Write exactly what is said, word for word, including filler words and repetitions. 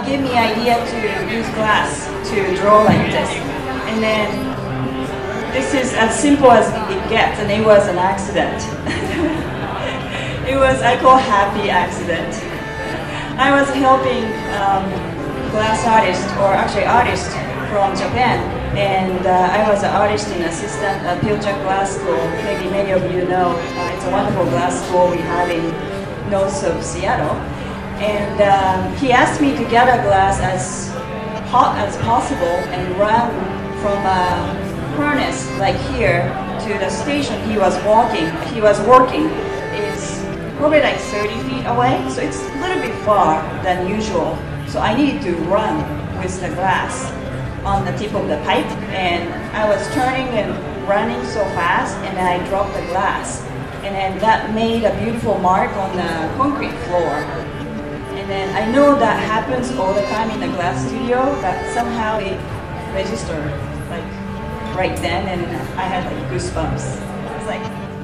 gave me idea to use glass to draw like this. And then this is as simple as it gets, and it was an accident. It was, I call happy accident. I was helping um, glass artist, or actually artist from Japan, and uh, I was an artist and assistant at Pilchuck Glass School. Maybe many of you know, uh, it's a wonderful glass school we have in north of Seattle. And um, he asked me to gather glass as hot as possible and run from a furnace like here to the station he was walking, he was working. It's probably like thirty feet away, so it's a little bit far than usual. So I needed to run with the glass on the tip of the pipe, and I was turning and running so fast, and then I dropped the glass. And then that made a beautiful mark on the concrete floor. And then I know that happens all the time in the glass studio, but somehow it registered like right then, and I had like goosebumps. It's like,